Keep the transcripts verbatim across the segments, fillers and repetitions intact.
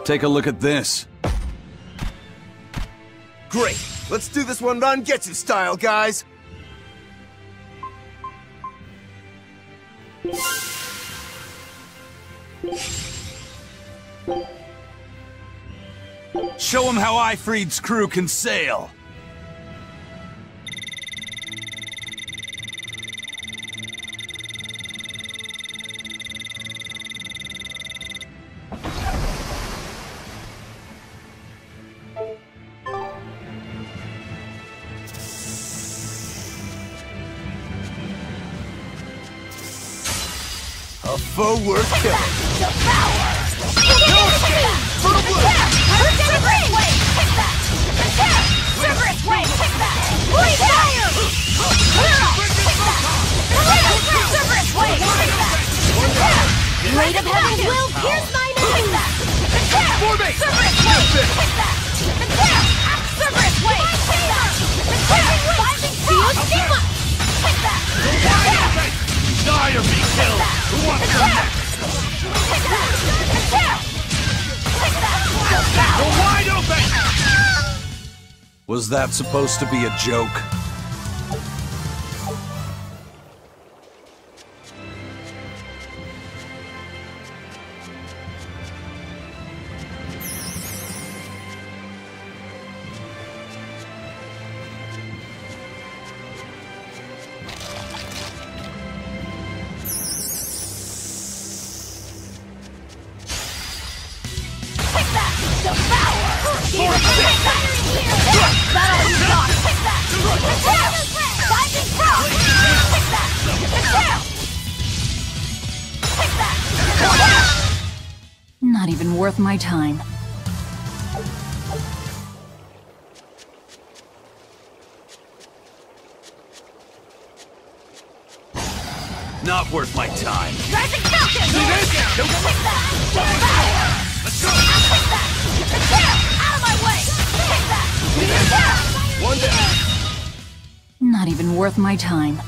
Take a look at this. Great! Let's do this one Rangetsu style, guys! Show him how Ifreed's crew can sail! A foe worth killing! Devour! No escape! For the blue! Cerberus Wave! Take that! Attack! Cerberus Wave! Take that! Bleed fire! Clear up! Take that! Attack! Cerberus Wave! Take that! Attack! Blade of Heaven will pierce my name! Take that! Attack! Cerberus Wave! Take that! Attack! Cerberus Wave! Take that! Attack! Binding Field Stigma! Take that! Attack! Die or be killed! Who wants to next? Take that! Attack! Take that! You're wide open! Was that supposed to be a joke? Not even worth my time. Not worth my time. Rising Falcon! See this? Take that! Devour! Let's go! Take that! Attack! Out of my way! Take that! Attack! One down! Not even worth my time.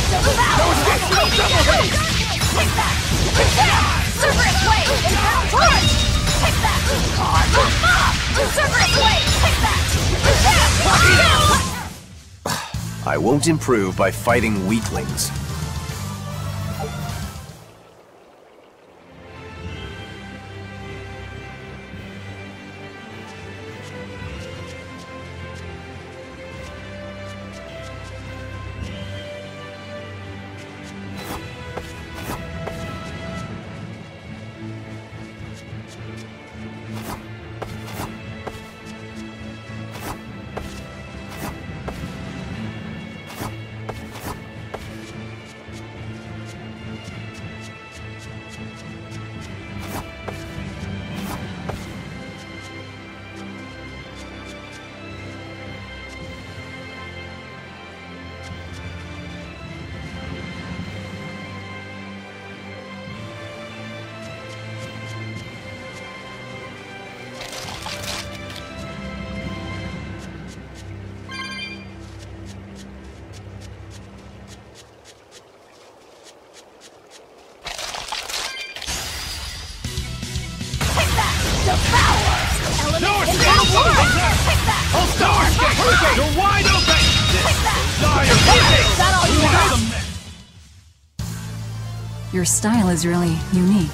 Take that! Cerberus Wave! Infernal Torrent! Take that! Cerberus Wave! Take that! I won't improve by fighting weaklings. Your style is really unique.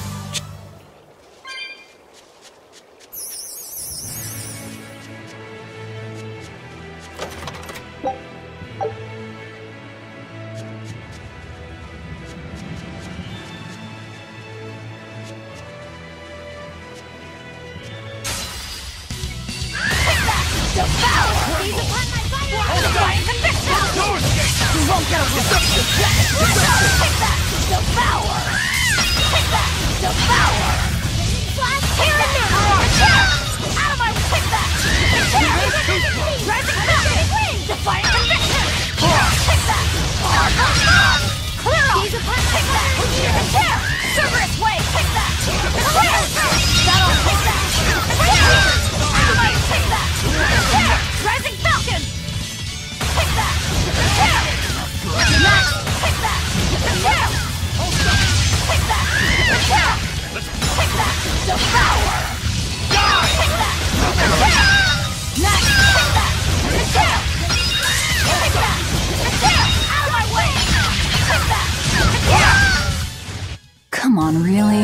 Come on, really?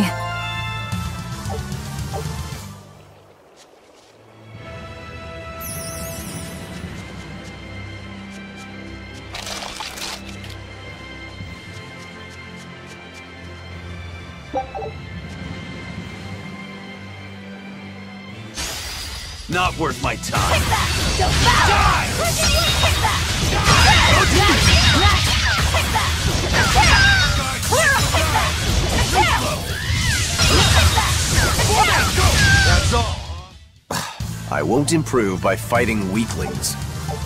Not worth my time. Take that! Die! Take that! Next! Next! Take that! Clear up! Take that! That's all. I won't improve by fighting weaklings.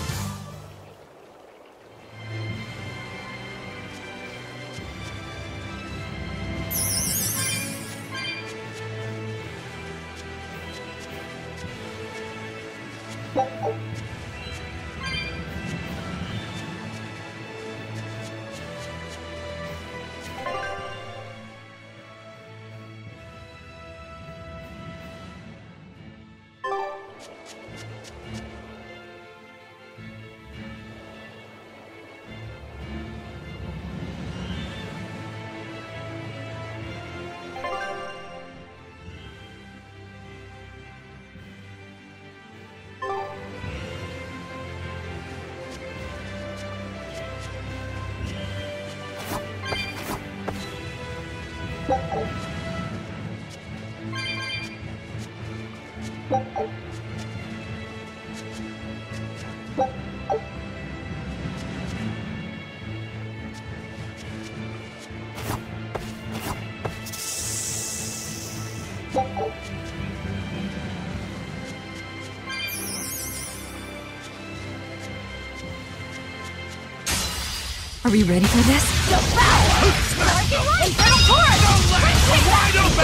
Are we ready for this? Devour! Infernal Torrent! Wide open!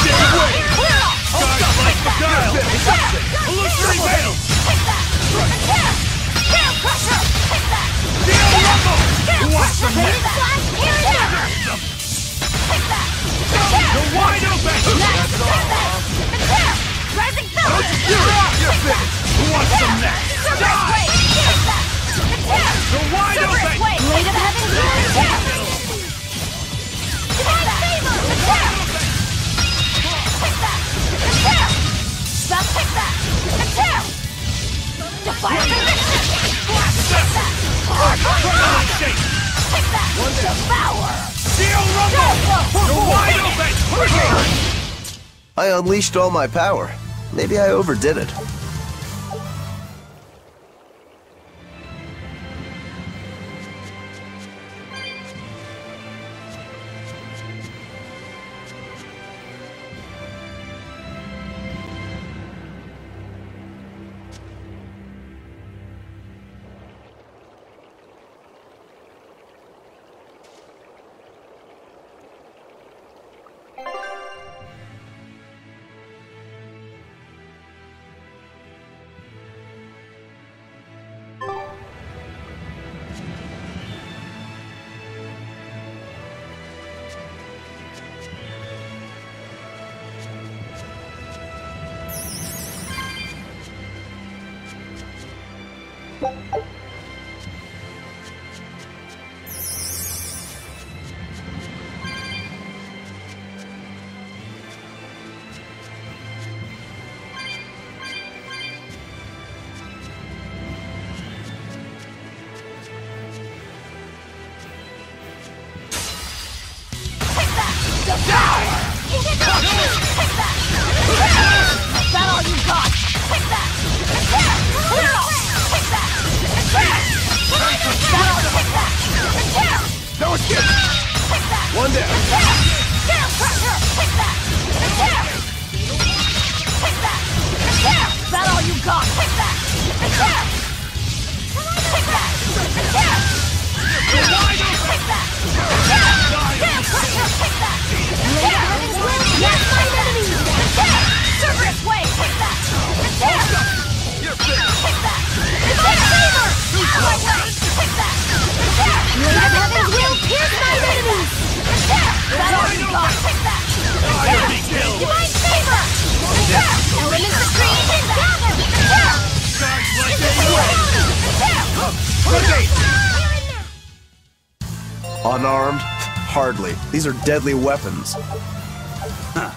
Guys like the dial! Illusory veil! Take that! Tail Crusher! Take that! Steel rumble! Tail Watch Crusher! them I unleashed all my power. Maybe I overdid it. One down. Is that all you got? Take that! Take that! Take that! Take that! Take that! Damn pressure! Take that! Yes, my enemy! Cerberus way! Take that! Take that! My favor! My way! Take that! Blade of Heaven's will pierce my enemies! Is that all you got? Take that! Divine favor! Elements of creation gather! Unarmed? Hardly. These are deadly weapons. Huh.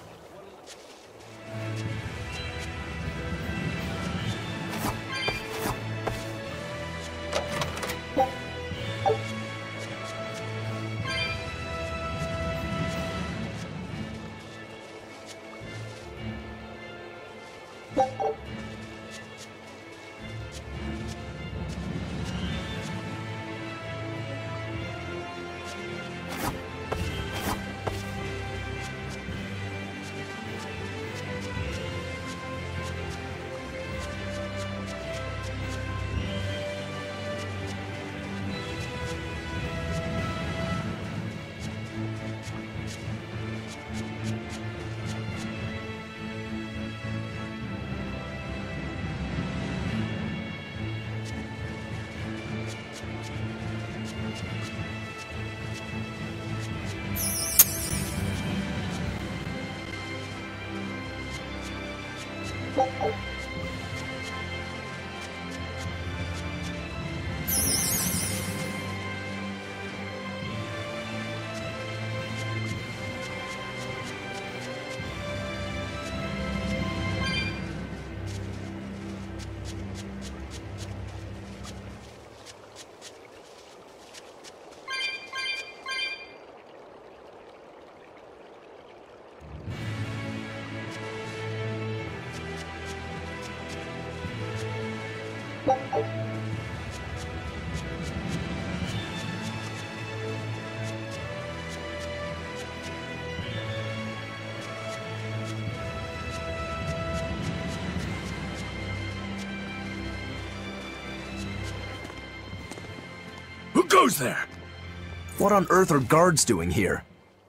Who goes there? What on earth are guards doing here?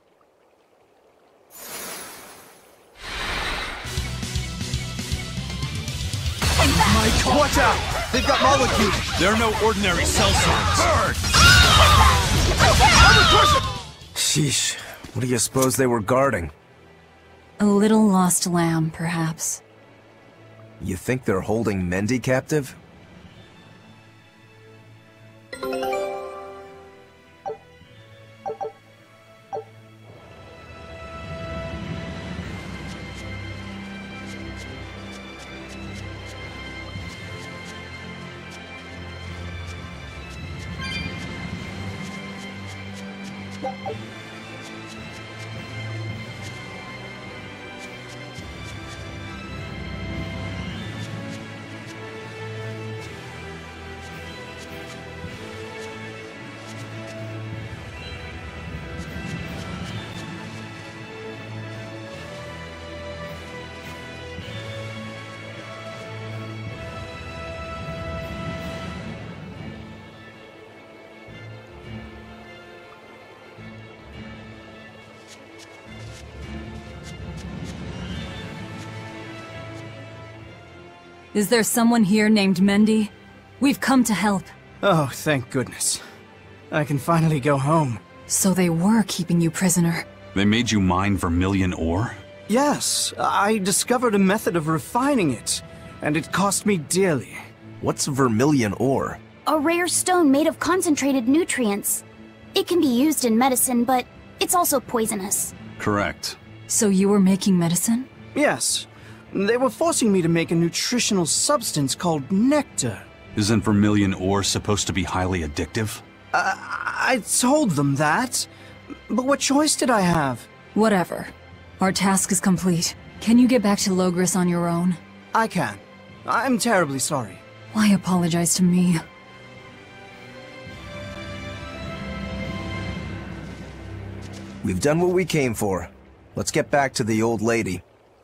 Watch out! They've got molecules! They're no ordinary cell swords. Burn! Sheesh. What do you suppose they were guarding? A little lost lamb, perhaps. You think they're holding Mendy captive? Is there someone here named Mendy? We've come to help. Oh, thank goodness. I can finally go home. So they were keeping you prisoner. They made you mine vermilion ore? Yes, I discovered a method of refining it, and it cost me dearly. What's vermilion ore? A rare stone made of concentrated nutrients. It can be used in medicine, but it's also poisonous. Correct. So you were making medicine? Yes. They were forcing me to make a nutritional substance called nectar. Isn't vermilion ore supposed to be highly addictive? Uh, I told them that, but what choice did I have? Whatever. Our task is complete. Can you get back to Logris on your own? I can. I'm terribly sorry. Why apologize to me? We've done what we came for. Let's get back to the old lady.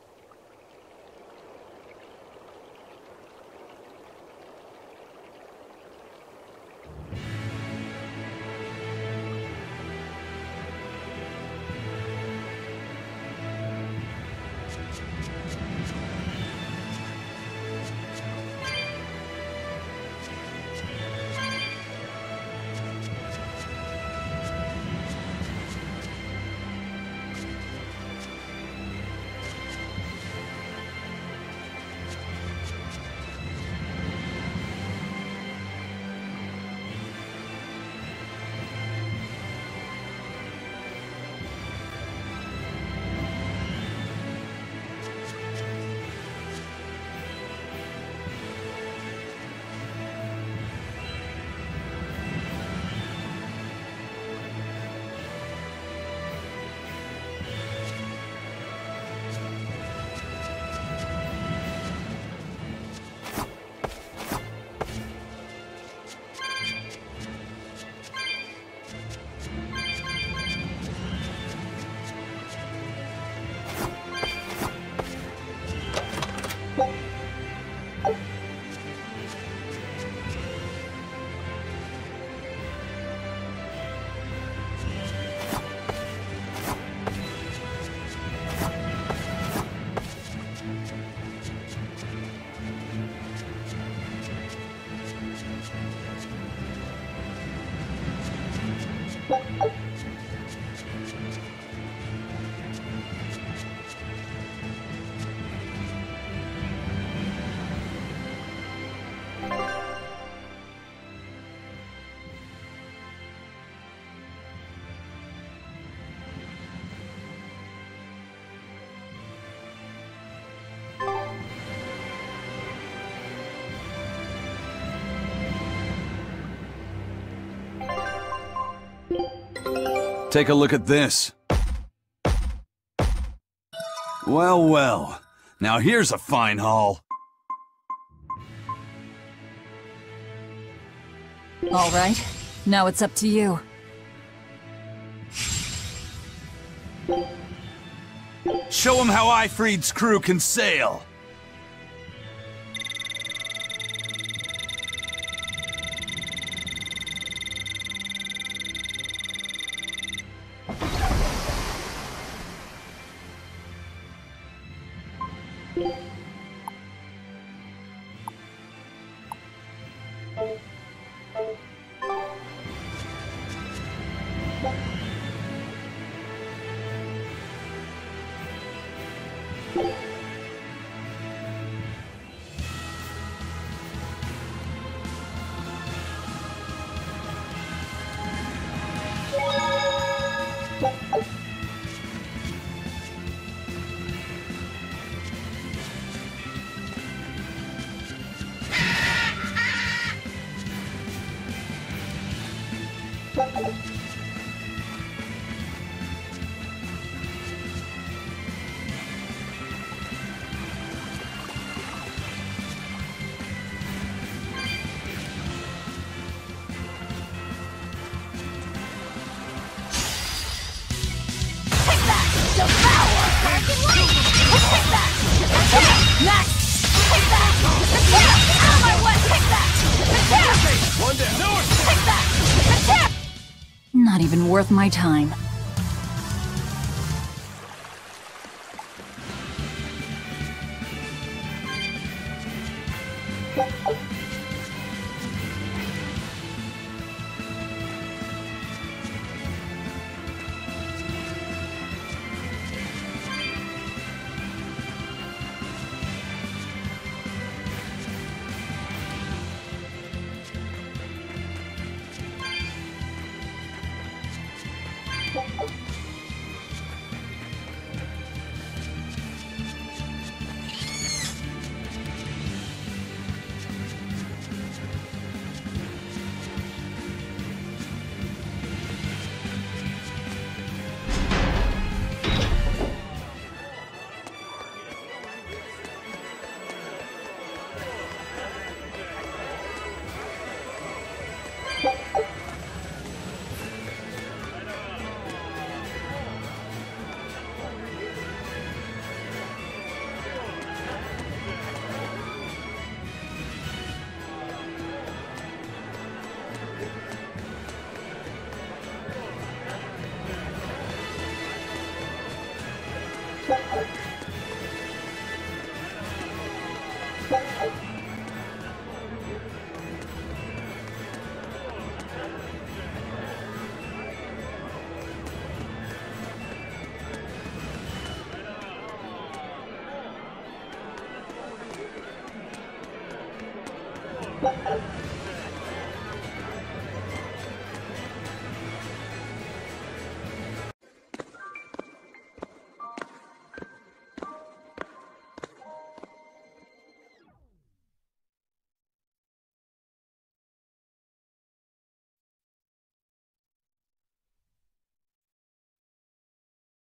Take a look at this. Well, well. Now here's a fine haul. All right. Now it's up to you. Show 'em how Ifrid's crew can sail. Not even worth my time. What?